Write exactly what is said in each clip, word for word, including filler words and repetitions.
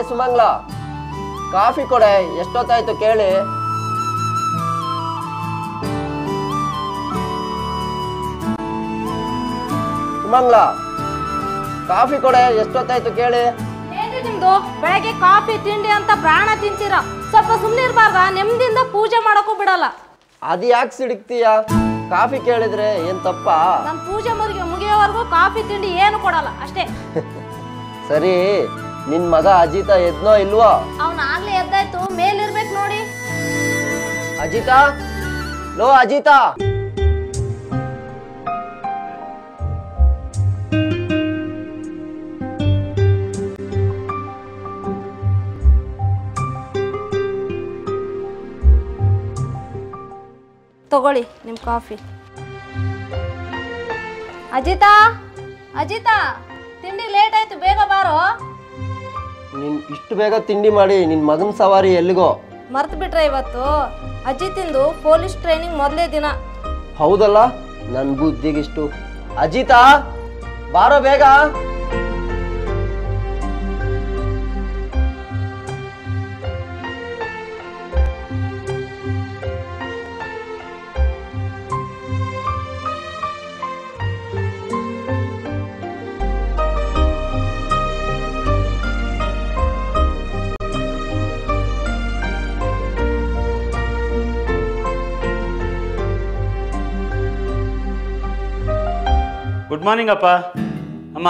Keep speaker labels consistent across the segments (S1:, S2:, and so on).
S1: ಸುಮಂಗ್ಲ, coffee ಕೊಡೆ, ಎಷ್ಟೊತ್ತಾಯ್ತು ಕೇಳಿ. ಸುಮಂಗ್ಲ, coffee ಕೊಡೆ, ಎಷ್ಟೊತ್ತಾಯ್ತು ಕೇಳಿ.
S2: ನಿಮ್ದು ಬೆಳಗ್ಗೆ ಕಾಫಿ ತಿಂಡಿ ಅಂತ ಪ್ರಾಣ ತಿಂತೀರಾ, ಸ್ವಲ್ಪ ಸುಮ್ಮನೆ ಇರಬಾರ್ದ? ನೆಮ್ಮದಿಯಿಂದ ಪೂಜೆ ಮಾಡಕ್ಕೂ ಬಿಡಲ್ಲ.
S1: ಅದು ಯಾಕೆ ಸಿಡಿಕ್ತೀಯ? ಕಾಫಿ ಕೇಳಿದ್ರೆ ಏನ್ ತಪ್ಪ?
S2: ನಾನು ಪೂಜೆ ಮುಗಿ ಮುಗಿಯೋವರೆಗೂ ಕಾಫಿ ತಿಂಡಿ ಏನು ಕೊಡಲ್ಲ ಅಷ್ಟೇ.
S1: ಸರಿ, ನಿನ್ ಮಗ ಅಜಿತ ಎದ್ನೋ ಇಲ್ವೋ?
S2: ಅವನ್ ಆಗ್ಲೇ ಎದ್ದಾಯ್ತು, ಮೇಲಿರ್ಬೇಕು ನೋಡಿ.
S1: ಅಜಿತ, ಲೋ ಅಜಿತ.
S2: ತಗೊಳ್ಳಿ ನಿಮ್ ಕಾಫಿ. ಅಜಿತಾ, ಅಜಿತಾ, ತಿಂಡಿ ಲೇಟ್ ಆಯ್ತು, ಬೇಗ ಬಾರೋ.
S1: ನೀನ್ ಇಷ್ಟು ಬೇಗ ತಿಂಡಿ ಮಾಡಿ ನಿನ್ ಮಗನ್ ಸವಾರಿ ಎಲ್ಲಿಗೋ?
S2: ಮರ್ತು ಬಿಟ್ರೆ ಇವತ್ತು ಅಜಿತಿಂದು ಪೊಲೀಸ್ ಟ್ರೈನಿಂಗ್ ಮೊದಲೇ ದಿನ.
S1: ಹೌದಲ್ಲ, ನನ್ ಬುದ್ಧಿಗಿಷ್ಟು. ಅಜಿತಾ, ಬಾರೋ ಬೇಗ.
S3: ಗುಡ್ ಮಾರ್ನಿಂಗ್ ಅಪ್ಪ. ಅಮ್ಮ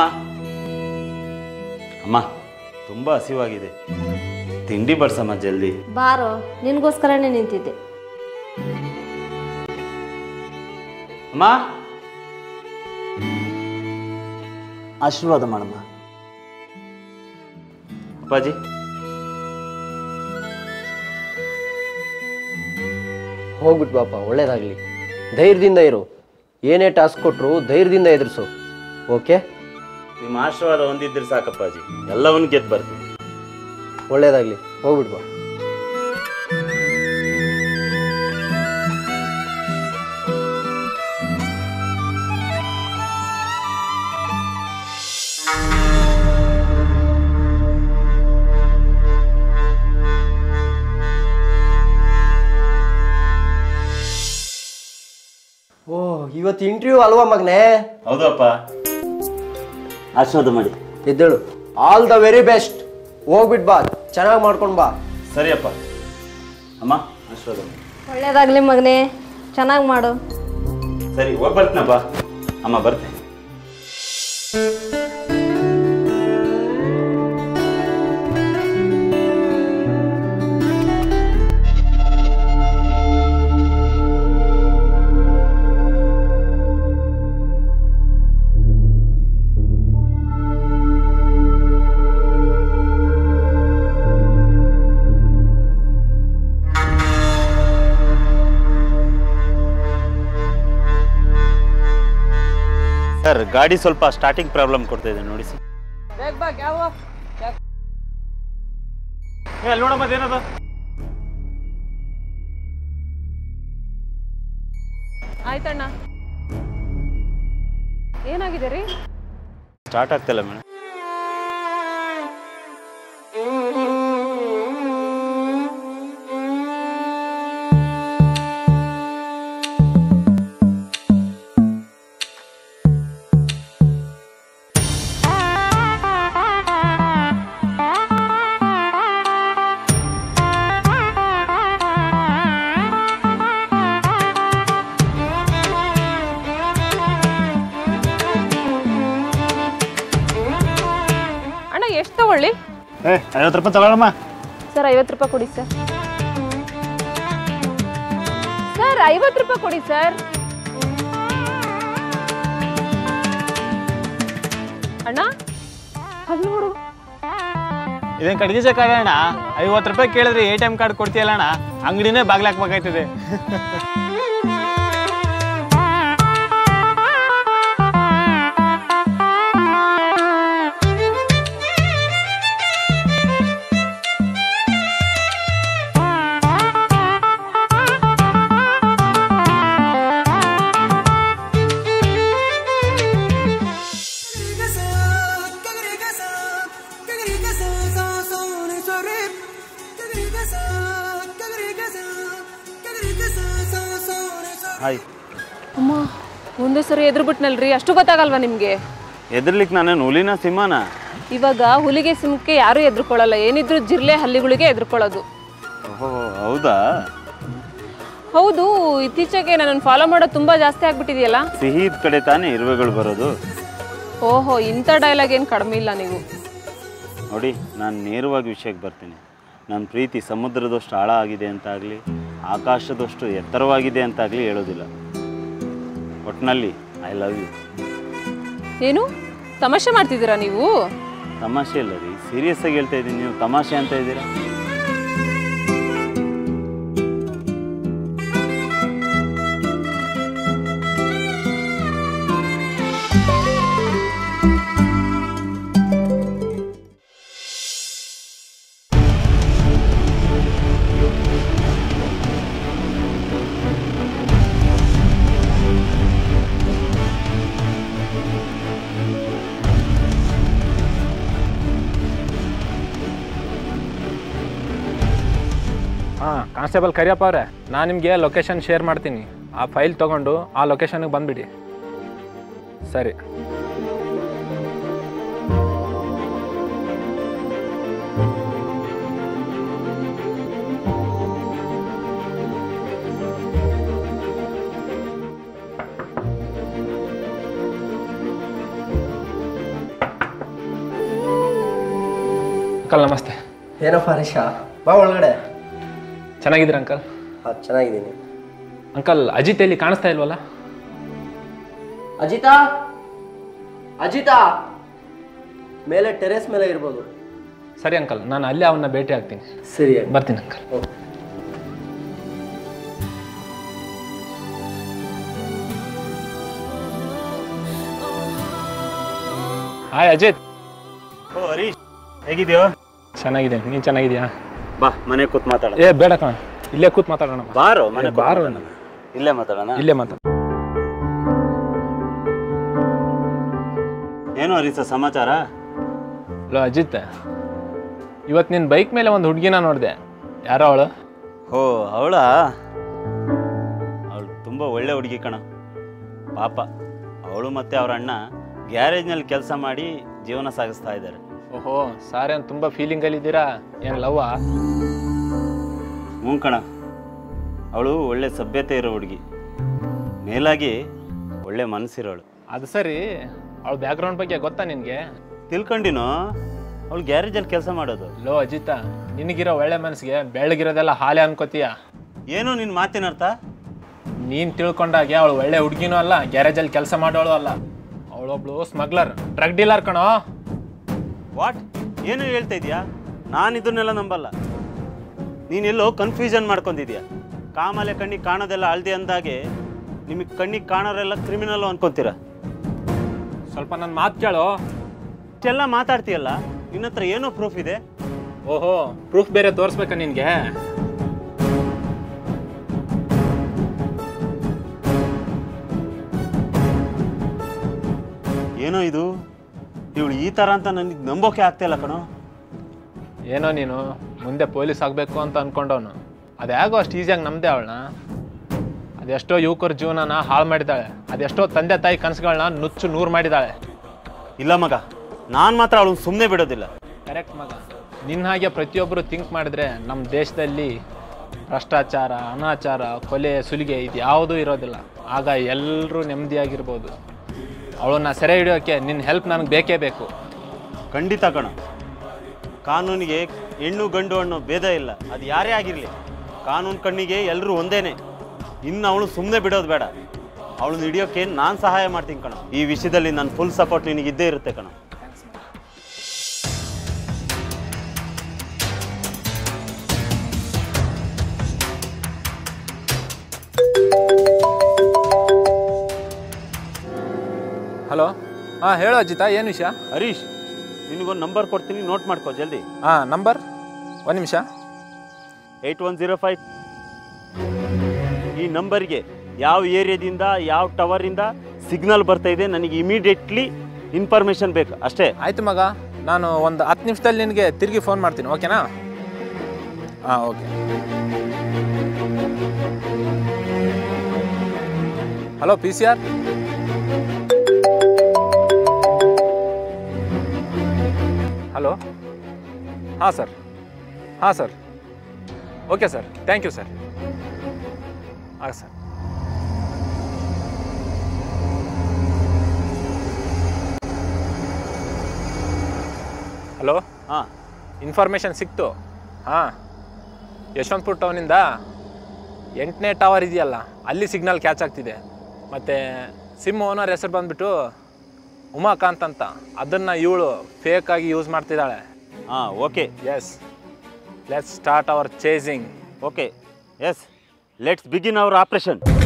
S3: ಅಮ್ಮ ತುಂಬ ಹಸಿವಾಗಿದೆ, ತಿಂಡಿ ಬಡ್ಸಮ್ಮ ಜಲ್ದಿ.
S2: ಬಾರೋ, ನಿನ್ಗೋಸ್ಕರನೇ ನಿಂತಿದ್ದೆ.
S3: ಅಮ್ಮ,
S4: ಆಶೀರ್ವಾದ ಮಾಡಮ್ಮ.
S3: ಅಪ್ಪಾಜಿ,
S1: ಹೋಗ್ಬಿಟ್ಟು ಬಾಪ, ಒಳ್ಳೇದಾಗ್ಲಿ. ಧೈರ್ಯದಿಂದ ಇರು, ಏನೇ ಟಾಸ್ಕ್ ಕೊಟ್ರು ಧೈರ್ಯದಿಂದ ಎದುರಿಸು. ಓಕೆ?
S3: ನಿಮ್ಮ ಆಶೀರ್ವಾದ ಹೊಂದಿದ್ರೆ ಸಾಕಪ್ಪಾಜಿ, ಎಲ್ಲವನ್ನೂ ಗೆದ್ದು ಬರ್ತೀನಿ.
S1: ಒಳ್ಳೇದಾಗ್ಲಿ, ಹೋಗ್ಬಿಟ್ಟು ಬಾ. ಓ, ಇವತ್ತು ಇಂಟರ್ವ್ಯೂ ಅಲ್ವಾ ಮಗನೇ?
S3: ಹೌದು ಅಪ್ಪ.
S4: ಆಶೀರ್ವಾದ ಮಾಡಿ.
S1: ಎದ್ದೇಳು. All the very best. ಹೋಗ್ಬಿಟ್ಟು ಬಾ, ಚೆನ್ನಾಗಿ ಮಾಡ್ಕೊಂಡು ಬಾ.
S3: ಸರಿ ಅಪ್ಪ. ಅಮ್ಮ, ಆಶೀರ್ವಾದ ಮಾಡಿ.
S2: ಒಳ್ಳೇದಾಗ್ಲಿ ಮಗನೇ, ಚೆನ್ನಾಗಿ ಮಾಡು.
S3: ಸರಿ, ಹೋಗಿ ಬರ್ತೀನಪ್ಪ. ಅಮ್ಮ, ಬರ್ತೀನಿ. ಸರ್, ಗಾಡಿ ಸ್ವಲ್ಪ ಸ್ಟಾರ್ಟಿಂಗ್ ಪ್ರಾಬ್ಲಮ್ ಕೊಡ್ತಾ ಇದೆ, ನೋಡಿ ಸರ್. ನೋಡಮ್ಮ, ಏನದು?
S5: ಆಯ್ತಣ್ಣ, ಏನಾಗಿದೆ ರೀ?
S3: ಸ್ಟಾರ್ಟ್ ಆಗ್ತಿಲ್ಲ ಮೇಡಮ್.
S5: ಎಷ್ಟು ತಗೊಳ್ಳಿ?
S3: ಏ, ಐವತ್ತು ರೂಪಾಯಿ ತಗೊಳ್ಳಮ್ಮ.
S5: ಸರ್, ಐವತ್ತು ರೂಪಾಯಿ ಕೊಡಿ ಸರ್. ಸರ್, ಐವತ್ತು ರೂಪಾಯಿ ಕೊಡಿ ಸರ್. ಅಣ್ಣ, ಅಲ್ಲಿ ನೋಡು.
S6: ಇದೇನು ಕಡಿಗೆ ಅಣ್ಣ? ಐವತ್ತು ರೂಪಾಯಿ ಕೇಳಿದ್ರೆ ಎ ಟಿ ಎಮ್ ಕಾರ್ಡ್ ಕೊಡ್ತೀಯಲ್ಲ ಅಣ್ಣ, ಅಂಗಡಿನೇ ಬಾಗ್ಲಾಕ್ಬೇಕಾಯ್ತದೆ.
S3: ಹಾಯ್.
S5: ಅಮ್ಮ ಒಂದೇ ಸರಿ ಎದುರುಬಿಟ್ನಲ್ರಿ, ಅಷ್ಟು ಗೊತ್ತಾಗಲ್ವಾ ನಿಮಗೆ?
S3: ಎದುರ್ಲಿಕ್ಕೆ ನಾನೇನು ಹುಲಿನ ಸಿಂಹನ?
S5: ಇವಾಗ ಹುಲಿಗೆ ಸಿಂಹಕ್ಕೆ ಯಾರೂ ಎದುರ್ಕೊಳ್ಳಲ್ಲ, ಏನಿದ್ರು ಜಿರ್ಲೆ ಹಲ್ಲಿಗಳಿಗೆ ಎದುರ್ಕೊಳ್ಳೋದು.
S3: ಓಹೋ ಹೌದಾ?
S5: ಹೌದು, ಇತ್ತೀಚೆಗೆ ನನ್ನನ್ನು ಫಾಲೋ ಮಾಡೋದು ತುಂಬ ಜಾಸ್ತಿ ಆಗ್ಬಿಟ್ಟಿದೆಯಲ್ಲ.
S3: ಸಿಹಿದ ಕಡೆ ತಾನೇ ಇರುವೆಗಳು ಬರೋದು.
S5: ಓಹೋ, ಇಂಥ ಡೈಲಾಗ್ ಏನು ಕಡಿಮೆ ಇಲ್ಲ ನೀವು.
S3: ನೋಡಿ, ನಾನು ನೇರವಾಗಿ ವಿಷಯಕ್ಕೆ ಬರ್ತೀನಿ. ನನ್ನ ಪ್ರೀತಿ ಸಮುದ್ರದಷ್ಟು ಆಳ ಆಗಿದೆ ಅಂತಾಗಲಿ, ಆಕಾಶದಷ್ಟು ಎತ್ತರವಾಗಿದೆ ಅಂತಾಗಲಿ ಹೇಳೋದಿಲ್ಲ. ಒಟ್ಟಿನಲ್ಲಿ ಐ ಲವ್ ಯು.
S5: ಏನು ತಮಾಷೆ ಮಾಡ್ತಿದ್ದೀರಾ ನೀವು?
S3: ತಮಾಷೆ ಇಲ್ಲ ರೀ, ಸೀರಿಯಸ್ ಆಗಿ ಹೇಳ್ತಾ ಇದ್ದೀನಿ. ನೀವು ತಮಾಷೆ ಅಂತ ಇದ್ದೀರಾ?
S7: ಹಾಂ ಕಾನ್ಸ್ಟೇಬಲ್ ಕರಿಯಪ್ಪ ಅವರೇ, ನಾನು ನಿಮಗೆ ಲೊಕೇಶನ್ ಶೇರ್ ಮಾಡ್ತೀನಿ. ಆ ಫೈಲ್ ತೊಗೊಂಡು ಆ ಲೊಕೇಶನ್ಗೆ ಬಂದುಬಿಡಿ. ಸರಿ. ಅಂಕಲ್ ನಮಸ್ತೆ.
S1: ಏನಪ್ಪ ಹರೀಶ, ಬಾ ಒಳಗಡೆ.
S7: ಚೆನ್ನಾಗಿದ್ದೀರಾ ಅಂಕಲ್?
S1: ಹಾಂ ಚೆನ್ನಾಗಿದ್ದೀನಿ.
S7: ಅಂಕಲ್ ಅಜಿತ್ ಎಲ್ಲಿ ಕಾಣಿಸ್ತಾ ಇಲ್ವಲ್ಲ?
S1: ಅಜಿತಾ, ಅಜಿತಾ ಮೇಲೆ ಟೆರೇಸ್ ಮೇಲೆ ಇರ್ಬೋದು.
S7: ಸರಿ ಅಂಕಲ್, ನಾನು ಅಲ್ಲೇ ಅವನ್ನ ಭೇಟಿ ಆಗ್ತೀನಿ.
S1: ಸರಿ
S7: ಬರ್ತೀನಿ ಅಂಕಲ್. ಹಾಯ್ ಅಜಿತ್.
S3: ಓ ಹರೀಶ್, ಹೇಗಿದೆಯೋ?
S7: ಚೆನ್ನಾಗಿದೆ, ನೀನು ಚೆನ್ನಾಗಿದ್ಯಾ?
S3: ಬಾ ಮನೆ ಕೂತ್ ಮಾತಾಡ.
S7: ಏ ಬೇಡ ಕಣ, ಇಲ್ಲೇ ಕೂತ್ ಮಾತಾಡೋಣ.
S3: ಬಾರೋ ಮನೆ
S7: ಬಾರೋ,
S3: ಇಲ್ಲೇ ಮಾತಾಡೋಣ.
S7: ಇಲ್ಲೇ ಮಾತಾಡ.
S3: ಏನು ಹರೀಶ ಸಮಾಚಾರ?
S7: ಹಲೋ ಅಜಿತ್, ಇವತ್ತು ನಿನ್ನ ಬೈಕ್ ಮೇಲೆ ಒಂದು ಹುಡುಗಿನ ನೋಡಿದೆ. ಯಾರೋ ಅವಳು?
S3: ಓ ಅವಳ? ಅವಳು ತುಂಬ ಒಳ್ಳೆ ಹುಡುಗಿ ಕಣ. ಪಾಪ ಅವಳು ಮತ್ತು ಅವ್ರ ಅಣ್ಣ ಗ್ಯಾರೇಜ್ನಲ್ಲಿ ಕೆಲಸ ಮಾಡಿ ಜೀವನ ಸಾಗಿಸ್ತಾ ಇದ್ದಾರೆ.
S7: ಓಹೋ, ಸಾರಿ ಅಂತ ತುಂಬ ಫೀಲಿಂಗಲ್ಲಿದ್ದೀರಾ? ಏನು ಲವ್ವಾ?
S3: ಹ್ಞೂ ಕಣ, ಅವಳು ಒಳ್ಳೆ ಸಭ್ಯತೆ ಇರೋ ಹುಡುಗಿ, ಮೇಲಾಗಿ ಒಳ್ಳೆ ಮನಸ್ಸಿರೋಳು.
S7: ಅದು ಸರಿ, ಅವಳು ಬ್ಯಾಕ್ಗ್ರೌಂಡ್ ಬಗ್ಗೆ ಗೊತ್ತಾ ನಿನಗೆ?
S3: ತಿಳ್ಕೊಂಡಿನೋ, ಅವಳು ಗ್ಯಾರೇಜಲ್ಲಿ ಕೆಲಸ ಮಾಡೋದು.
S7: ಲೋ ಅಜಿತ, ನಿನಗಿರೋ ಒಳ್ಳೆ ಮನಸ್ಸಿಗೆ ಬೆಳಗಿರೋದೆಲ್ಲ ಹಾಲೆ ಅನ್ಕೋತೀಯ.
S3: ಏನು ನಿನ್ನ ಮಾತಿನ ಅರ್ಥ?
S7: ನೀನು ತಿಳ್ಕೊಂಡಾಗೆ ಅವಳು ಒಳ್ಳೆ ಹುಡುಗಿನೂ ಅಲ್ಲ, ಗ್ಯಾರೇಜಲ್ಲಿ ಕೆಲಸ ಮಾಡೋಳು ಅಲ್ಲ. ಅವಳೊಬ್ಳು ಸ್ಮಗ್ಲರ್, ಡ್ರಗ್ ಡೀಲರ್ ಕಣೋ.
S3: ವಾಟ್? ಏನು ಹೇಳ್ತಾ ಇದೀಯಾ? ನಾನು ಇದನ್ನೆಲ್ಲ ನಂಬಲ್ಲ. ನೀನೆಲ್ಲೋ ಕನ್ಫ್ಯೂಷನ್ ಮಾಡ್ಕೊಂಡಿದ್ಯಾ. ಕಾಮಲೆ ಕಣ್ಣಿಗೆ ಕಾಣೋದೆಲ್ಲ ಹಳ್ದಿ ಅಂದಾಗೆ ನಿಮಗೆ ಕಣ್ಣಿಗೆ ಕಾಣೋರೆಲ್ಲ ಕ್ರಿಮಿನಲ್ಲು ಅನ್ಕೊತೀರ.
S7: ಸ್ವಲ್ಪ ನನ್ನ ಮಾತು ಕೇಳೋ.
S3: ಇಷ್ಟೆಲ್ಲ ಮಾತಾಡ್ತೀಯಲ್ಲ, ನಿನ್ನ ಹತ್ರ ಏನೋ ಪ್ರೂಫ್ ಇದೆ?
S7: ಓಹೋ, ಪ್ರೂಫ್ ಬೇರೆ ತೋರಿಸ್ಬೇಕಾ ನಿನಗೆ?
S3: ಏನೋ ಇದು, ಇವಳು ಈ ಥರ ಅಂತ ನನಗೆ ನಂಬೋಕೆ ಆಗ್ತಾಯಿಲ್ಲ ಕಣೋ.
S7: ಏನೋ ನೀನು ಮುಂದೆ ಪೊಲೀಸ್ ಆಗಬೇಕು ಅಂತ ಅಂದ್ಕೊಂಡವನು, ಅದ್ಯಾಗೋ ಅಷ್ಟು ಈಸಿಯಾಗಿ ನಂಬದೆ ಅವಳನ್ನ. ಅದೆಷ್ಟೋ ಯುವಕರ ಜೀವನನ ಹಾಳು ಮಾಡಿದ್ದಾಳೆ, ಅದೆಷ್ಟೋ ತಂದೆ ತಾಯಿ ಕನಸುಗಳನ್ನ ನುಚ್ಚು ನೂರು ಮಾಡಿದ್ದಾಳೆ.
S3: ಇಲ್ಲ ಮಗ, ನಾನು ಮಾತ್ರ ಅವಳು ಸುಮ್ಮನೆ ಬಿಡೋದಿಲ್ಲ.
S7: ಕರೆಕ್ಟ್ ಮಗ, ನಿನ್ನ ಹಾಗೆ ಪ್ರತಿಯೊಬ್ಬರು ಥಿಂಕ್ ಮಾಡಿದ್ರೆ ನಮ್ಮ ದೇಶದಲ್ಲಿ ಭ್ರಷ್ಟಾಚಾರ, ಅನಾಚಾರ, ಕೊಲೆ, ಸುಲಿಗೆ ಇದು ಯಾವುದೂ ಇರೋದಿಲ್ಲ. ಆಗ ಎಲ್ಲರೂ ನೆಮ್ಮದಿಯಾಗಿರ್ಬೋದು. ಅವಳನ್ನ ಸೆರೆ ಹಿಡಿಯೋಕ್ಕೆ ನಿನ್ನ ಹೆಲ್ಪ್ ನನಗೆ ಬೇಕೇ ಬೇಕು.
S3: ಖಂಡಿತ ಕಣ. ಕಾನೂನಿಗೆ ಹೆಣ್ಣು ಗಂಡು ಅನ್ನೋ ಭೇದ ಇಲ್ಲ, ಅದು ಯಾರೇ ಆಗಿರಲಿ. ಕಾನೂನು ಕಣ್ಣಿಗೆ ಎಲ್ಲರೂ ಒಂದೇನೆ. ಇನ್ನು ಅವಳು ಸುಮ್ಮನೆ ಬಿಡೋದು ಬೇಡ. ಅವಳನ್ನ ಹಿಡಿಯೋಕ್ಕೆ ನಾನು ಸಹಾಯ ಮಾಡ್ತೀನಿ ಕಣ. ಈ ವಿಷಯದಲ್ಲಿ ನನ್ನ ಫುಲ್ ಸಪೋರ್ಟ್ ನಿನಗಿದ್ದೇ ಇರುತ್ತೆ ಕಣ.
S7: ಹಲೋ, ಹಾಂ ಹೇಳು ಅಜಿತ, ಏನು ವಿಷಯ?
S3: ಹರೀಶ್, ನಿನಗೊಂದು ನಂಬರ್ ಕೊಡ್ತೀನಿ, ನೋಟ್ ಮಾಡ್ಕೋ ಜಲ್ದಿ.
S7: ಹಾಂ ನಂಬರ್, ಒಂದು ನಿಮಿಷ.
S3: Eight one zero five. ಈ ನಂಬರ್ಗೆ ಯಾವ ಏರಿಯಾದಿಂದ ಯಾವ ಟವರಿಂದ ಸಿಗ್ನಲ್ ಬರ್ತಾ ಇದೆ ನನಗೆ ಇಮಿಡಿಯೇಟ್ಲಿ ಇನ್ಫಾರ್ಮೇಷನ್ ಬೇಕು ಅಷ್ಟೇ.
S7: ಆಯಿತು ಮಗ, ನಾನು ಒಂದು ಹತ್ತು ನಿಮಿಷದಲ್ಲಿ ನಿನಗೆ ತಿರುಗಿ ಫೋನ್ ಮಾಡ್ತೀನಿ, ಓಕೆನಾ? ಹಾಂ okay. Hello P C R. Hello ಹಾಂ ಸರ್ ಹಾಂ sir okay sir thank you sir. ಹಾಂ ಸರ್. ಹಲೋ
S3: ಹಾಂ
S7: ಇನ್ಫಾರ್ಮೇಷನ್ ಸಿಕ್ತು. ಹಾಂ ಯಶವಂತಪುರ ಟೌನಿಂದ ಎಂಟನೇ ಟವರ್ ಇದೆಯಲ್ಲ ಅಲ್ಲಿ ಸಿಗ್ನಲ್ ಕ್ಯಾಚ್ ಆಗ್ತಿದೆ. ಮತ್ತು ಸಿಮ್ ಓನರ್ ಹೆಸರು ಬಂದುಬಿಟ್ಟು ಉಮಾಕಾಂತ್ ಅಂತ. ಅದನ್ನು ಇವಳು ಫೇಕಾಗಿ ಯೂಸ್ ಮಾಡ್ತಿದ್ದಾಳೆ.
S3: ಹಾಂ okay.
S7: Yes let's start our chasing.
S3: Okay yes let's begin our operation.